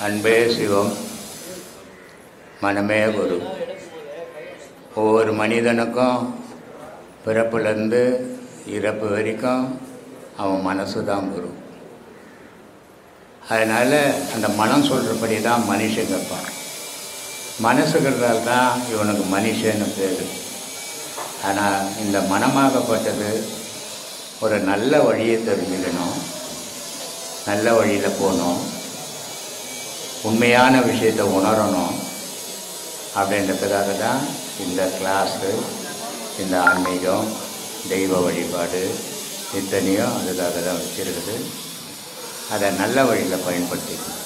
அன்பே சிவம், மனமே குரு. ஒவ்வொரு மனிதனுக்கும் பிறப்புலேருந்து இறப்பு வரைக்கும் அவன் மனசு தான் குரு. அதனால் அந்த மனம் சொல்கிறபடி தான் மனுஷன் கேட்பான். மனசுகிறதால் தான் இவனுக்கு மனுஷன்னு பேர். ஆனால் இந்த மனமாகப்பட்டது ஒரு நல்ல வழியை தெரிஞ்சுக்கணும், நல்ல வழியில் போகணும், உண்மையான விஷயத்தை உணரணும். அப்படின்றதுக்காக தான் இந்த கிளாஸு, இந்த ஆன்மீகம், தெய்வ வழிபாடு இத்தனையும் அதுக்காக தான் வச்சுருக்குது. அதை நல்ல வழியில் பயன்படுத்திக்கணும்.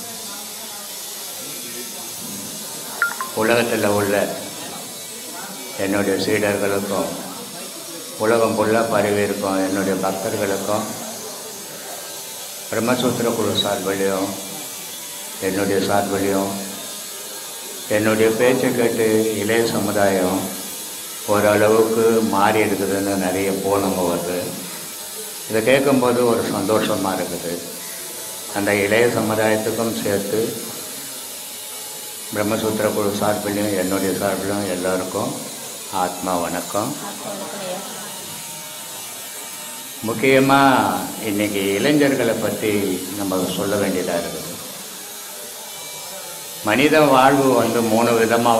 உலகத்தில் உள்ள என்னுடைய சீடர்களுக்கும் உலகம் ஃபுல்லாக பரவி இருக்கும் என்னுடைய பக்தர்களுக்கும் பிரம்மசூத்திர குழு சார்பிலையும் என்னுடைய சார்பிலையும் என்னுடைய பேச்சை கேட்டு இளைய சமுதாயம் ஓரளவுக்கு மாறி இருக்குதுன்னு நிறைய போனவங்க வருது. இதை கேட்கும்போது ஒரு சந்தோஷமாக இருக்குது. அந்த இளைய சமுதாயத்துக்கும் சேர்த்து பிரம்மசூத்திர குழு சார்பிலையும் என்னுடைய சார்பிலும் எல்லாருக்கும் ஆத்மா வணக்கம். முக்கியமாக இன்றைக்கி இளைஞர்களை பற்றி நம்ம சொல்ல வேண்டியதாக இருக்குது. மனித வாழ்வு மூணு விதமாக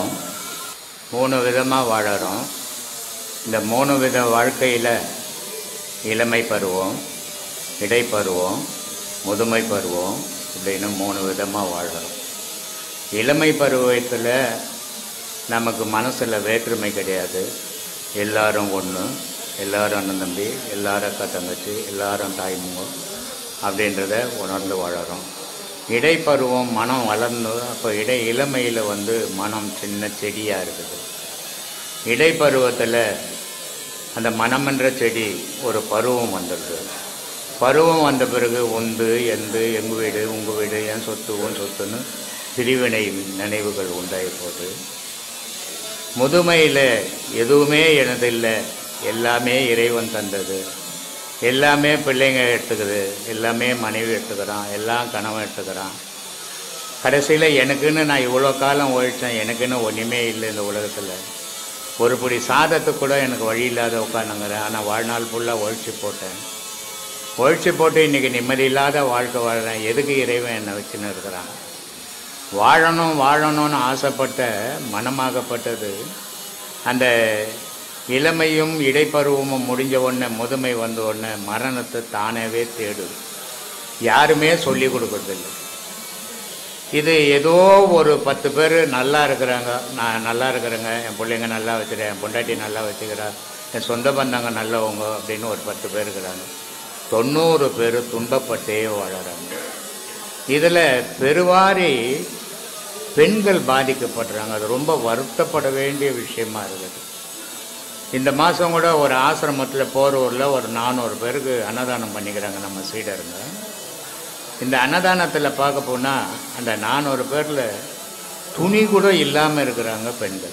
வாழறோம். இந்த 3 வித வாழ்க்கையில் இளமை பருவம், இடைப்பருவம், முதுமை பருவம் இப்படின்னு 3 விதமாக வாழறோம். இளமை பருவத்தில் நமக்கு மனசில் வேற்றுமை கிடையாது. எல்லாரும் ஒன்று, எல்லாரும் அண்ணன் தம்பி, எல்லாரும் அக்கா தங்கச்சி, எல்லாரும் தாய்மூங்க அப்படின்றத உணர்ந்து வாழறோம். இடைப்பருவம் மனம் வளர்ந்து, அப்போ இளமையில் மனம் சின்ன செடியாக இருக்குது. இடைப்பருவத்தில் அந்த மனமென்ற செடி ஒரு பருவம் வந்துடுது. பருவம் வந்த பிறகு உந்து எந்து எங்கள் வீடு உங்கள் வீடு, என் சொத்து உன் சொத்துன்னு பிரிவினை நினைவுகள் உண்டாகி போகுது. முதுமையில் எதுவுமே எனதில்லை, எல்லாமே இறைவன் தந்தது, எல்லாமே பிள்ளைங்க எடுத்துக்குது, எல்லாமே மனைவி எடுத்துக்கிறான், எல்லாம் கணவன் எடுத்துக்கிறான். கடைசியில் எனக்குன்னு நான் இவ்வளோ காலம் உழைச்சேன், எனக்குன்னு ஒன்றுமே இல்லை இந்த உலகத்தில். ஒரு பிடி சாதத்துக்கு கூட எனக்கு வழி இல்லாத உட்காந்துங்கிறேன். ஆனால் வாழ்நாள் ஃபுல்லாக உழைச்சி போட்டு இன்றைக்கி நிம்மதி இல்லாத வாழ்க்கை வாழ்கிறேன். எதுக்கு இறைவன் என்னை வச்சுன்னு இருக்கிறான்? வாழணும்னு ஆசைப்பட்ட மனமாகப்பட்டது அந்த இளமையும் இடைப்பருவமும் முடிஞ்ச உடனே, முதுமை வந்த உடனே மரணத்தை தானவே தேடுது. யாருமே சொல்லி கொடுக்கறதில்லை. இது ஏதோ ஒரு 10 பேர் நல்லா இருக்கிறாங்க, நான் நல்லா இருக்கிறேங்க, என் பிள்ளைங்க நல்லா வச்சுக்கிறேன், என் பொண்டாட்டி நல்லா வச்சுக்கிறா, என் சொந்த பந்தங்க நல்லவங்க அப்படின்னு ஒரு 10 பேர் இருக்கிறாங்க. 90 பேர் துன்பப்பட்டே வாழறாங்க. இதில் பெருவாரி பெண்கள் பாதிக்கப்படுறாங்க. அது ரொம்ப வருத்தப்பட வேண்டிய விஷயமா இருக்குது. இந்த மாதம் கூட ஒரு ஆசிரமத்தில் போரூரில் ஒரு 400 பேருக்கு அன்னதானம் பண்ணிக்கிறாங்க நம்ம சீடருங்க. இந்த அன்னதானத்தில் பார்க்க போனால் அந்த 400 பேரில் துணி கூட இல்லாமல் இருக்கிறாங்க பெண்கள்.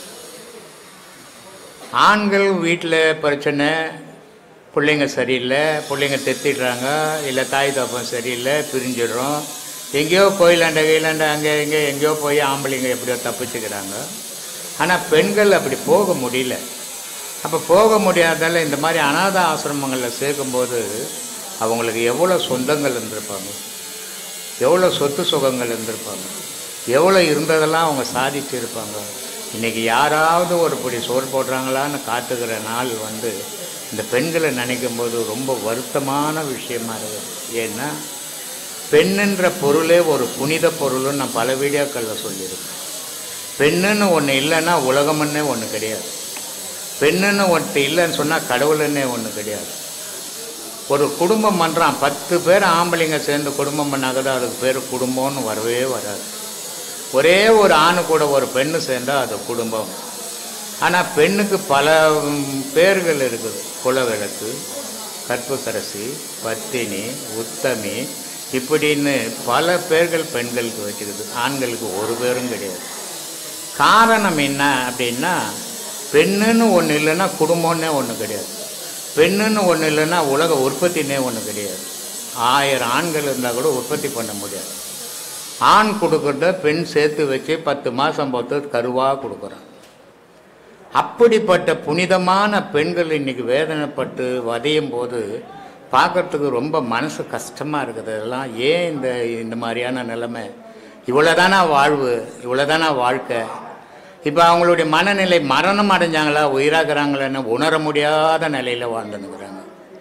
ஆண்கள் வீட்டில் பிரச்சனை, பிள்ளைங்க சரியில்லை, பிள்ளைங்க தெத்திடுறாங்க, இல்லை தாய் தப்பம் சரியில்லை, பிரிஞ்சிடுறோம், எங்கேயோ கோயிலாண்ட கீழாண்ட அங்கே எங்கேயோ போய் ஆம்பளைங்க எப்படியோ தப்பிச்சுக்கிறாங்க. ஆனால் பெண்கள் அப்படி போக முடியல. அப்போ போக முடியாதால இந்த மாதிரி அநாத ஆசிரமங்களில் சேர்க்கும்போது அவங்களுக்கு எவ்வளோ சொந்தங்கள் இருந்திருப்பாங்க, எவ்வளோ சொத்து சுகங்கள் இருந்திருப்பாங்க, எவ்வளோ இருந்ததெல்லாம் அவங்க சாதிச்சிருப்பாங்க. இன்றைக்கி யாராவது ஒரு படி சோறு போடுறாங்களான்னு காத்துக்கிற நாள் இந்த பெண்களை நினைக்கும் போது ரொம்ப வருத்தமான விஷயமா இருக்குது. ஏன்னா பெண்ணுன்ற பொருளே ஒரு புனித பொருள்னு நான் பல வீடியோக்களில் சொல்லியிருக்கேன். பெண்ணுன்னு ஒன்று இல்லைன்னா உலகம்னே ஒன்று கிடையாது. பெண்ணுன்னு ஒன்று இல்லைன்னு சொன்னால் கடவுளுன்னே ஒன்று கிடையாது. ஒரு குடும்பம் பண்ணுறான், 10 பேர் ஆம்பளைங்க சேர்ந்து குடும்பம் பண்ணாக்கதான் அதுக்கு பேர் குடும்பம்னு வரவே வராது. ஒரே ஒரு ஆணு கூட ஒரு பெண்ணு சேர்ந்தால் அது குடும்பம். ஆனால் பெண்ணுக்கு பல பேர்கள் இருக்குது. குலவிளக்கு, கற்புக்கரசி, பத்தினி, உத்தமி இப்படின்னு பல பேர்கள் பெண்களுக்கு வச்சுக்குது. ஆண்களுக்கு ஒரு பேரும் கிடையாது. காரணம் என்ன அப்படின்னா, பெண்ணுன்னு ஒன்று இல்லைன்னா குடும்பம்னே ஒன்று கிடையாது. பெண்ணுன்னு ஒன்று இல்லைன்னா உலக உற்பத்தினே ஒன்று கிடையாது. 1000 ஆண்கள் இருந்தால் கூட உற்பத்தி பண்ண முடியாது. ஆண் கொடுக்குறத பெண் சேர்த்து வச்சு 10 மாதம் பொறுத்து கருவாக கொடுக்குறான். அப்படிப்பட்ட புனிதமான பெண்கள் இன்றைக்கி வேதனைப்பட்டு வதையும் போது பார்க்குறதுக்கு ரொம்ப மனசு கஷ்டமாக இருக்குது. இதெல்லாம் ஏன் இந்த மாதிரியான நிலைமை? இவ்வளோதானா வாழ்வு, இவ்வளோதானா வாழ்க்கை? இப்போ அவங்களுடைய மனநிலை மரணம் அடைஞ்சாங்களா உயிராகிறாங்களான்னு உணர முடியாத நிலையில் வாழ்ந்துன்னுக்குறாங்க.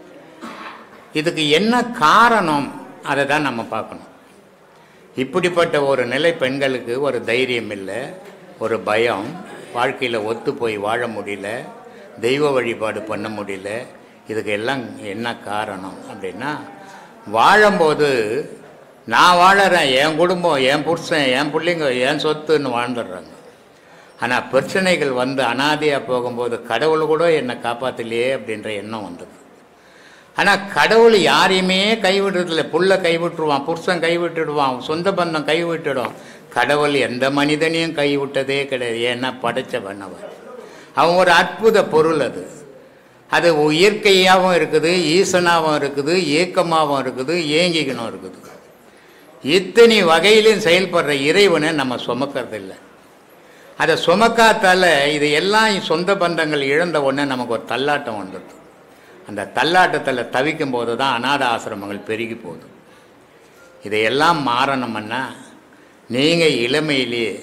இதுக்கு என்ன காரணம், அதை தான் நம்ம பார்க்கணும். இப்படிப்பட்ட ஒரு நிலை பெண்களுக்கு ஒரு தைரியம் இல்லை, ஒரு பயம், வாழ்க்கையில் ஒத்து போய் வாழ முடியல, தெய்வ வழிபாடு பண்ண முடியல. இதுக்கு எல்லாம் என்ன காரணம் அப்படின்னா, வாழும்போது நான் வாழறேன், என் குடும்பம், என் புருஷன், என் பிள்ளைங்க, என் சொத்துன்னு வாழ்ந்துடுறாங்க. ஆனால் பிரச்சனைகள் வந்து அனாதையாக போகும்போது கடவுள் கூட என்னை காப்பாற்றலையே அப்படின்ற எண்ணம் வந்தது. ஆனால் கடவுள் யாரையுமே கைவிடுறதில்லை. புள்ள கைவிட்டுருவான், புருஷன் கைவிட்டுடுவான், சொந்த பந்தம் கைவிட்டுடும். கடவுள் எந்த மனிதனையும் கைவிட்டதே கிடையாது. ஏன்னா படைச்சவன் அவன். அவன் ஒரு அற்புத பொருள். அது இயற்கையாகவும் இருக்குது, ஈசனாகவும் இருக்குது, ஏக்கமாகவும் இருக்குது, ஏங்கிக்கணும் இருக்குது. இத்தனை வகையிலும் செயல்படுற இறைவனை நம்ம சுமக்கிறதில்லை. அதை சுமக்காத்தால இது எல்லாம் சொந்த பந்தங்கள் இழந்த உடனே நமக்கு ஒரு தள்ளாட்டம் வந்துடுது. அந்த தள்ளாட்டத்தில் தவிக்கும் போது தான் அநாத ஆசிரமங்கள் பெருகி போகுது. இதையெல்லாம் மாறணும்னா நீங்கள் இளமையிலேயே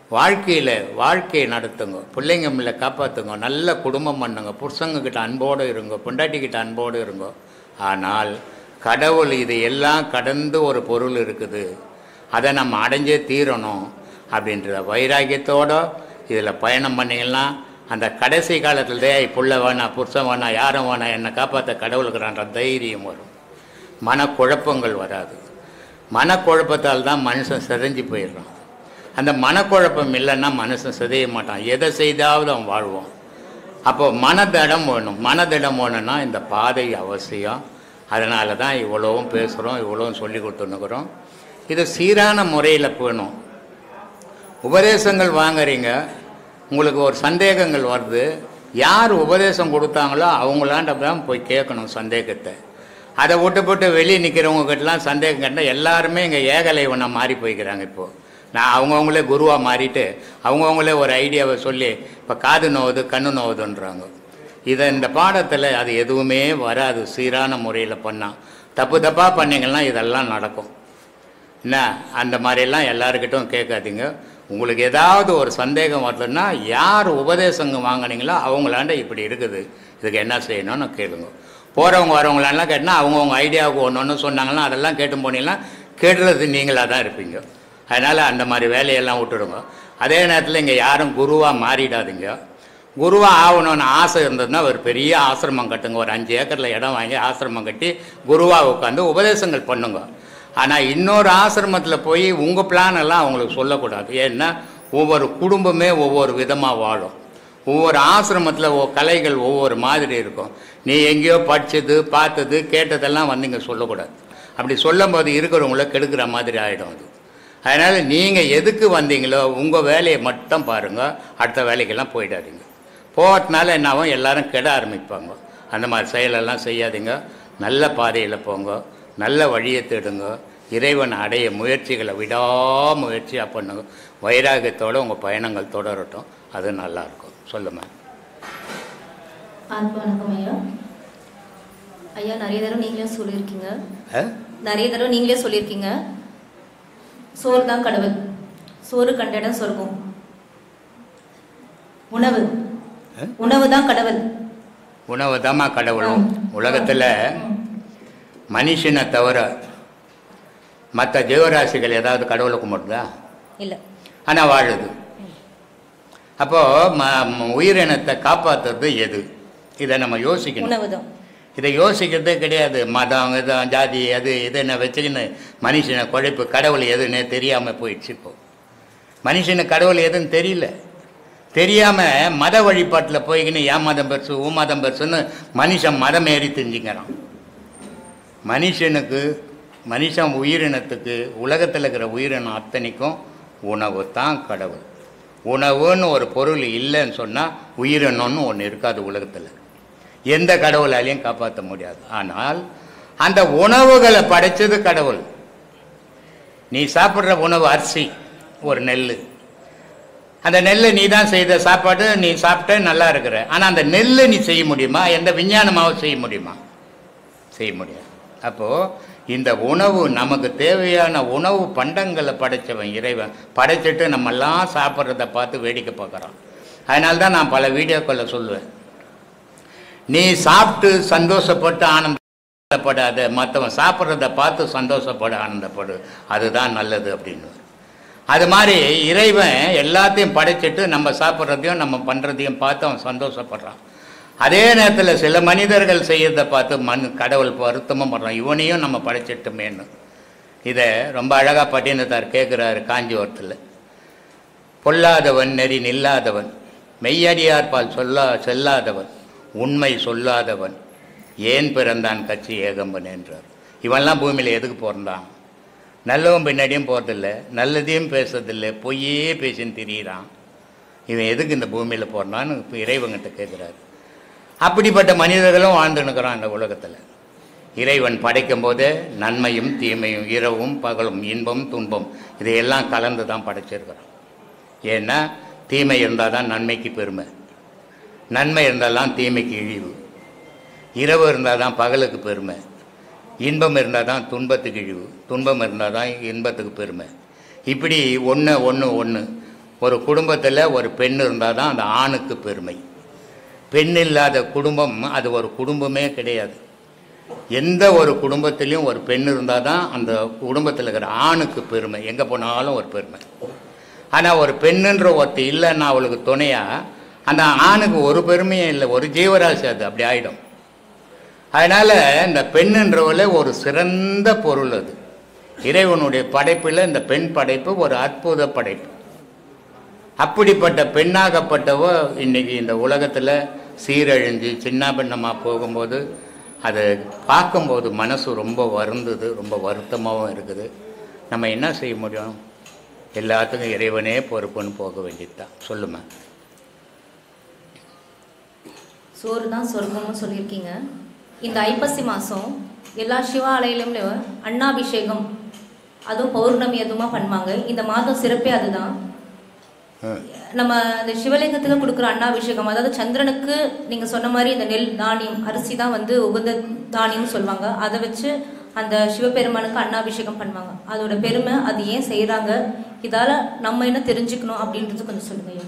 வாழ்க்கையை நடத்துங்க, பிள்ளைங்க காப்பாற்றுங்க, நல்ல குடும்பம் பண்ணுங்க, புருஷங்கக்கிட்ட அன்போடு இருங்க, பொண்டாட்டிக்கிட்ட அன்போடு இருங்க. ஆனால் கடவுள் இது எல்லாம் கடந்து ஒரு பொருள் இருக்குது, அதை நம்ம அடைஞ்சே தீரணும் அப்படின்ற வைராக்கியத்தோடு இதில் பயணம் பண்ணிங்கன்னா அந்த கடைசி காலத்தில் புள்ள வேணாம், புருஷன் வேணாம், யாரும் வேணாம், என்னை காப்பாற்ற கடவுளுக்குறான்ற தைரியம் வரும். மனக்குழப்பங்கள் வராது. மனக்குழப்பத்தால் தான் மனுஷன் சிதைஞ்சு போயிடுறான். அந்த மனக்குழப்பம் இல்லைன்னா மனுஷன் சிதைய மாட்டான், எதை செய்தாவது அவன் வாழ்வான். அப்போது மனதிடம் வேணும். மனதிடம் வேணும்னா இந்த பாதை அவசியம். அதனால தான் இவ்வளவும் பேசுகிறோம், இவ்வளவும் சொல்லி கொடுத்துன்னுக்குறோம். இது சீரான முறையில் போகணும். உபதேசங்கள் வாங்குறீங்க, உங்களுக்கு ஒரு சந்தேகங்கள் வருது, யார் உபதேசம் கொடுத்தாங்களோ அவங்களாண்ட தான் போய் கேட்கணும் சந்தேகத்தை. அதை விட்டு வெளியே நிற்கிறவங்ககிட்டலாம் சந்தேகம் கேட்டால் எல்லாருமே இங்கே ஏகலைவனை மாறி போய்க்கிறாங்க. இப்போது நான் அவங்கவுங்களே குருவாக மாறிட்டு அவங்கவுங்களே ஒரு ஐடியாவை சொல்லி இப்போ காது நோவுது கண்ணு நோவுதுன்றாங்க. இந்த பாடத்தில் அது எதுவுமே வராது. சீரான முறையில் பண்ணால் தப்பாக பண்ணிங்கன்னா இதெல்லாம் நடக்கும். என்ன அந்த மாதிரியெல்லாம் எல்லாருக்கிட்டும் கேட்காதீங்க. உங்களுக்கு ஏதாவது ஒரு சந்தேகம் வருதுன்னா யார் உபதேசங்க வாங்கினீங்களோ அவங்களாண்ட இப்படி இருக்குது, இதுக்கு என்ன செய்யணும்னு கேளுங்க. போகிறவங்க வரவங்களாலாம் கேட்டால் அவங்கவுங்க ஐடியாவுக்கு ஒன்று சொன்னாங்கன்னா அதெல்லாம் கேட்டு போனீங்கன்னா கேட்டுறது நீங்களாக தான் இருப்பீங்க. அதனால் அந்த மாதிரி வேலையெல்லாம் விட்டுடுங்க. அதே நேரத்தில் இங்கே யாரும் குருவாக மாறிடாதீங்க. குருவாக ஆகணும்னு ஆசை இருந்ததுன்னா ஒரு பெரிய ஆசிரமம் கட்டுங்க, ஒரு 5 ஏக்கரில் இடம் வாங்கி ஆசிரமம் கட்டி குருவாக உட்காந்து உபதேசங்கள் பண்ணுங்க. ஆனால் இன்னொரு ஆசிரமத்தில் போய் உங்கள் பிளான் எல்லாம் அவங்களுக்கு சொல்லக்கூடாது. ஏன்னா ஒவ்வொரு குடும்பமே ஒவ்வொரு விதமாக வாழும். ஒவ்வொரு ஆசிரமத்தில் கலைகள் ஒவ்வொரு மாதிரி இருக்கும். நீ எங்கேயோ படித்தது பார்த்தது கேட்டதெல்லாம் வந்து இங்கே சொல்லக்கூடாது. அப்படி சொல்லும்போது இருக்கிறவங்கள கெடுக்கிற மாதிரி ஆகிடும் அது. அதனால் நீங்கள் எதுக்கு வந்தீங்களோ உங்கள் வேலையை மட்டும் பாருங்கள், அடுத்த வேலைக்கெல்லாம் போயிடாதீங்க. போகிறதுனால என்னாகும், எல்லோரும் கெட ஆரம்பிப்பாங்க. அந்த மாதிரி செயலெல்லாம் செய்யாதீங்க. நல்ல பாதையில் போங்க, நல்ல வழியை தேடுங்க, இறைவன் அடைய முயற்சிகளை விடாமுயற்சியாக பண்ணுங்க. வைராகியத்தோடு உங்கள் பயணங்கள் தொடரட்டும், அது நல்லாயிருக்கும். சொல்லுமா. வணக்கம் ஐயா. ஐயா நிறைய தடவை நீங்களே சொல்லியிருக்கீங்க சோறு தான் கடவுள், சோறு கண்ட இடம் சொர்க்கம், உணவு தான் கடவுள். உணவு தாம்மா கடவுளும். உலகத்தில் மனுஷனை தவிர மற்ற ஜீவராசிகள் ஏதாவது கடவுளை கும்பிடுதா? இல்லை. ஆனால் வாழுது. அப்போது உயிரினத்தை காப்பாற்றுறது எது? இதை நம்ம யோசிக்கணும். உணவு தான். இதை யோசிக்கிறதே கிடையாது. மதம் இதம் ஜாதி அது என்ன வச்சுக்கின்னு மனுஷனை குழைப்பு. கடவுள் எதுன்னு தெரியாமல் போயிடுச்சு. இப்போ மனுஷனுக்கு கடவுள் எதுன்னு தெரியாமல் மத வழிபாட்டில் போய்கின்னு என் மதம் பெருசு உன் மதம் பெருசுன்னு மனுஷன் மதம் ஏறி தெரிஞ்சுக்கிறான். மனுஷன் உயிரினத்துக்கு உலகத்தில் இருக்கிற உயிரினம் அத்தனைக்கும் உணவு தான் கடவுள். உணவுன்னு ஒரு பொருள் இல்லைன்னு சொன்னால் உயிரினம்னு ஒன்று இருக்காது உலகத்தில். எந்த கடவுளாலையும் காப்பாற்ற முடியாது. ஆனால் அந்த உணவுகளை படைச்சது கடவுள். நீ சாப்பிட்ற உணவு அரிசி, ஒரு நெல். அந்த நெல்லை நீ தான் செய்த சாப்பாடு, நீ சாப்பிட்ட நல்லா இருக்கிற. ஆனால் அந்த நெல்லை நீ செய்ய முடியுமா? எந்த விஞ்ஞானமாகவும் செய்ய முடியுமா? செய்ய முடியாது. அப்போது இந்த உணவு, நமக்கு தேவையான உணவு பண்டங்களை படைத்தவன் இறைவன். படைச்சிட்டு நம்மெல்லாம் சாப்பிட்றத பார்த்து வேடிக்கை பார்க்குறான். அதனால தான் நான் பல வீடியோக்களில் சொல்லுவேன், நீ சாப்பிட்டு சந்தோஷப்பட்டு ஆனந்தப்படாத, மற்றவன் சாப்பிட்றத பார்த்து சந்தோஷப்பட ஆனந்தப்படு, அதுதான் நல்லது அப்படின்னு. அது மாதிரி இறைவன் எல்லாத்தையும் படைச்சிட்டு நம்ம சாப்பிட்றதையும் நம்ம பண்ணுறதையும் பார்த்து அவன் சந்தோஷப்படுறான். அதே நேரத்தில் சில மனிதர்கள் செய்யறதை பார்த்து கடவுள் வருத்தமும் படுறான், இவனையும் நம்ம படைச்சிட்டோமேன்னு. இதை ரொம்ப அழகாக பட்டினத்தார் கேட்குறாரு காஞ்சிபுரத்தில். பொல்லாதவன் நெறி நில்லாதவன், மெய்யடியார்பால் செல்லாதவன், உண்மை சொல்லாதவன், ஏன் பிறந்தான் கட்சி ஏகம்பன் என்றார். இவன்லாம் பூமியில் எதுக்கு பிறந்தான்? நல்லவன் பின்னாடியும் போகிறதில்லை, நல்லதையும் பேசுறதில்லை, பொய்யே பேசின்னு திரியிறான். இவன் எதுக்கு இந்த பூமியில் போகிறான்னு இறைவன்கிட்ட கேட்குறாரு. அப்படிப்பட்ட மனிதர்களும் வாழ்ந்துன்னுக்கிறான் இந்த உலகத்தில். இறைவன் படைக்கும் போதே நன்மையும் தீமையும், இரவும் பகலும், இன்பம் துன்பம், இதையெல்லாம் கலந்து தான் படைச்சிருக்கிறான். ஏன்னா தீமை இருந்தால் தான் நன்மைக்கு பெருமை, நன்மை இருந்தால்தான் தீமைக்கு இழிவு, இரவு இருந்தால் தான் பகலுக்கு பெருமை, இன்பம் இருந்தால் தான் துன்பத்துக்கு இழிவு, துன்பம் இருந்தால் தான் இன்பத்துக்கு பெருமை. இப்படி ஒன்று ஒரு குடும்பத்தில் ஒரு பெண் இருந்தால் தான் அந்த ஆணுக்கு பெருமை. பெண் இல்லாத குடும்பம் அது ஒரு குடும்பமே கிடையாது. எந்த ஒரு குடும்பத்திலையும் ஒரு பெண் இருந்தால் தான் அந்த குடும்பத்தில் இருக்கிற ஆணுக்கு பெருமை, எங்கே போனாலும் ஒரு பெருமை. ஆனால் ஒரு பெண்ணுன்ற ஒருத்தி இல்லைன்னா அவளுக்கு துணையாக அந்த ஆணுக்கு ஒரு பெருமையும் இல்லை, ஒரு ஜீவராசி அது அப்படி ஆகிடும். அதனால் இந்த பெண்ணுன்றவளே ஒரு சிறந்த பொருள். அது இறைவனுடைய படைப்பில் இந்த பெண் படைப்பு ஒரு அற்புத படைப்பு. அப்படிப்பட்ட பெண்ணாகப்பட்டவ இன்றைக்கி இந்த உலகத்தில் சீரழிஞ்சு சின்ன பின்னமாக போகும்போது அதை பார்க்கும்போது மனசு ரொம்ப வருந்தது, ரொம்ப வருத்தமாகவும் இருக்குது. நம்ம என்ன செய்ய முடியும்? எல்லாத்துக்கும் இறைவனே பொறுப்புன்னு போக வேண்டியதுதான். சொல்லுமா. சோறு தான் சொர்க்கம்னு சொல்லியிருக்கீங்க. இந்த ஐப்பசி மாதம் எல்லா சிவாலயிலும் அன்னாபிஷேகம், அதுவும் பௌர்ணமி அதுவுமா பண்ணுவாங்க. இந்த மாதம் சிறப்பே அதுதான். நம்ம இந்த சிவலிங்கத்துக்கு கொடுக்குற அன்னாபிஷேகம், அதாவது சந்திரனுக்கு நீங்கள் சொன்ன மாதிரி இந்த நெல் தானியம் அரிசி தான் உகந்த தானியம்னு சொல்லுவாங்க. அதை வச்சு அந்த சிவபெருமானுக்கு அன்னாபிஷேகம் பண்ணுவாங்க. அதோட பெருமை, அது ஏன் செய்கிறாங்க, இதால் நம்ம என்ன தெரிஞ்சுக்கணும் அப்படின்றது கொஞ்சம் சொல்லுங்க.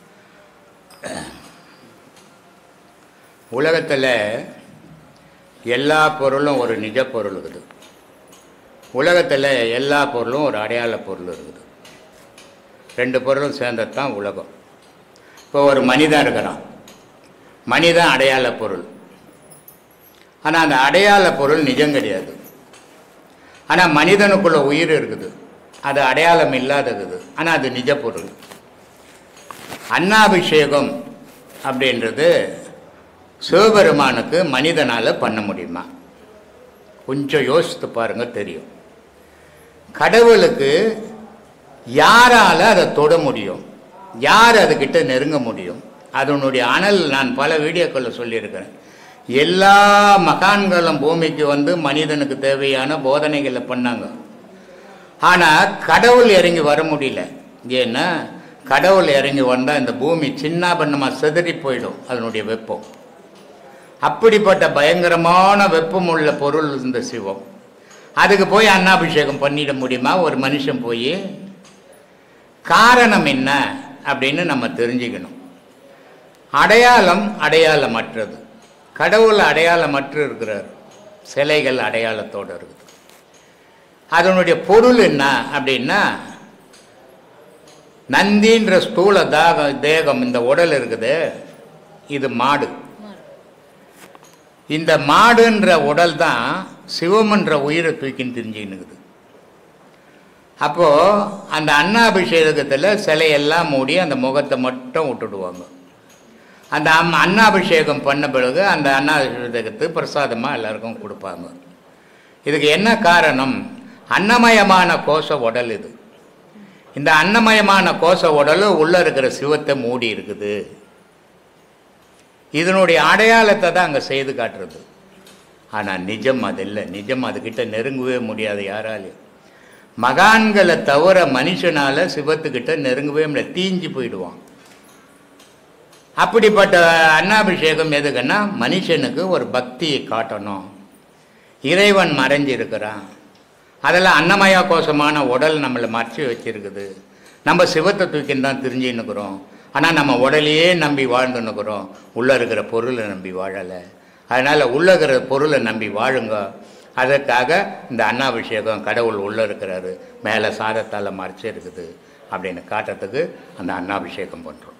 உலகத்தில் எல்லா பொருளும் ஒரு நிஜ பொருள் இருக்குது. உலகத்தில் எல்லா பொருளும் ஒரு அடையாள பொருள் இருக்குது. ரெண்டு பொருளும் சேர்ந்தது தான் உலகம். இப்போ ஒரு மனிதன் இருக்கிறான், மனிதன் அடையாள பொருள். ஆனால் அந்த அடையாள பொருள் நிஜம் கிடையாது. ஆனால் மனிதனுக்குள்ள உயிர் இருக்குது, அது அடையாளம் இல்லாதது, ஆனால் அது நிஜ பொருள். அன்னாபிஷேகம் அப்படின்றது சிவபெருமானுக்கு மனிதனால் பண்ண முடியுமா? கொஞ்சம் யோசித்து பாருங்க, தெரியும். கடவுளுக்கு யாரால் அதை தொட முடியும்? யார் அதுக்கிட்ட நெருங்க முடியும்? அதனுடைய அனல் நான் பல வீடியோக்களில் சொல்லியிருக்கிறேன். எல்லா மகான்களும் பூமிக்கு மனிதனுக்கு தேவையான போதனைகளை பண்ணாங்க. ஆனால் கடவுள் இறங்கி வர முடியல. ஏன்னா கடவுள் இறங்கி வந்தால் இந்த பூமி சின்ன பண்ணமாக செதறி போயிடும் அதனுடைய வெப்பம். அப்படிப்பட்ட பயங்கரமான வெப்பம் உள்ள பொருள் இந்த சிவம். அதுக்கு போய் அன்னாபிஷேகம் பண்ணிட முடியுமா ஒரு மனுஷன் போய்? காரணம் என்ன அப்படின்னு நம்ம தெரிஞ்சுக்கணும். அடையாளமற்றது. கடவுள் அடையாளமற்று இருக்கிறார், சிலைகள் அடையாளத்தோடு இருக்குது. அதனுடைய பொருள் என்ன அப்படின்னா, நந்தின்ற ஸ்தூல தேகம் இந்த உடல் இருக்குது, இது மாடு. இந்த மாடுன்ற உடல் தான் சிவம்ன்ற உயிரை தூக்கின்னு தெரிஞ்சுக்கினுக்குது. அப்போது அந்த அன்னாபிஷேகத்தில் சிலையெல்லாம் மூடி அந்த முகத்தை மட்டும் விட்டுடுவாங்க. அந்த அன்னாபிஷேகம் பண்ண பிறகு அந்த அன்னாபிஷேகத்துக்கு பிரசாதமாக எல்லாருக்கும் கொடுப்பாங்க. இதுக்கு என்ன காரணம்? அன்னமயமான கோஷ உடல் இது. இந்த அன்னமயமான கோஷ உடல் உள்ளே இருக்கிற சிவத்தை மூடி இருக்குது. இதனுடைய அடையாளத்தை தான் அங்கே செய்து காட்டுறது. ஆனால் நிஜம் அது இல்லை. நிஜம் அதுக்கிட்ட நெருங்கவே முடியாது யாராலையும். மகான்களை தவிர மனுஷனால் சிவத்துக்கிட்ட நெருங்கவே முடியாது, தீஞ்சு போயிடுவான். அப்படிப்பட்ட அன்னாபிஷேகம் எதுக்குன்னா மனுஷனுக்கு ஒரு பக்தியை காட்டணும். இறைவன் மறைஞ்சிருக்கிறான், அதெல்லாம் அன்னமய கோஷமான உடல் நம்மளை மறைச்சி வச்சிருக்குது. நம்ம சிவத்தை தூக்கின்னு தான் தெரிஞ்சுன்னுக்குறோம். ஆனால் நம்ம உடலையே நம்பி வாழ்ந்துன்னுக்குறோம், உள்ளே இருக்கிற பொருளை நம்பி வாழலை. அதனால் உள்ளே இருக்கிற பொருளை நம்பி வாழுங்க. அதற்காக இந்த அன்னாபிஷேகம், கடவுள் உள்ளே இருக்கிறாரு, மேலே சாதத்தால் மறைச்சி இருக்குது அப்படின்னு காட்டுறதுக்கு அந்த அன்னாபிஷேகம் பண்ணுறோம்.